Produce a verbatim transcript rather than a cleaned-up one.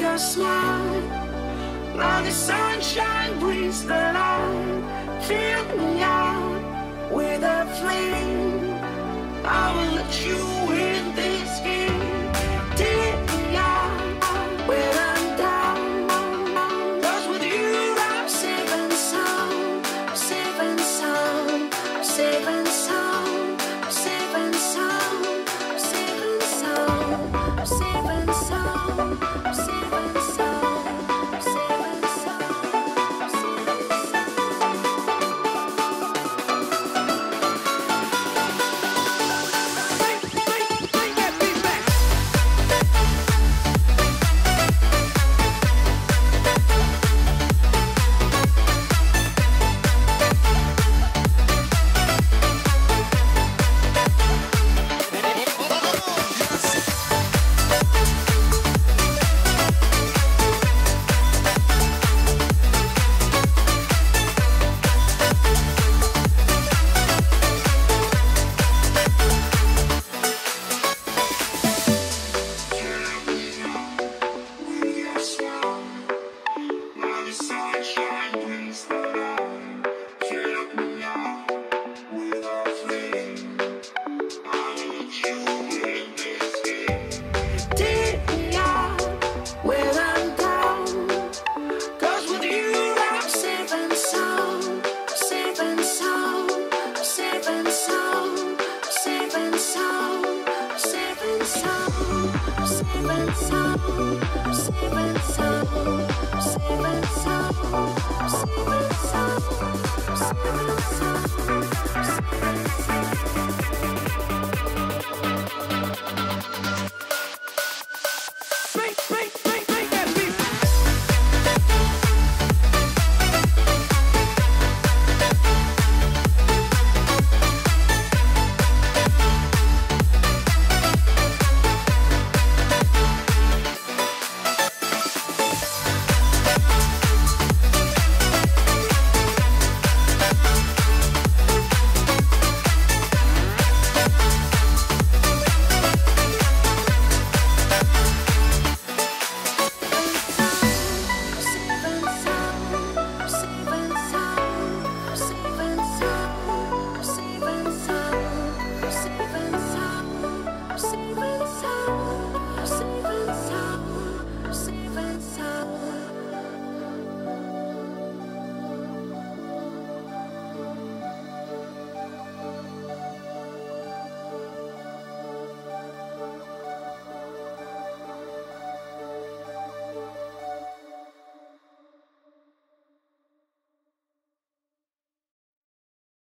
your smile. Now the sunshine brings the light. Fill me out with a flame. I will let you in this game. Take me out when I'm down. 'Cause with you I'm safe and sound. I'm safe and sound. I'm safe and sound. I'm safe and sound. I'm safe and sound. I'm safe and sound. I'm safe and sound. I'm safe and sound. I'm safe and sound.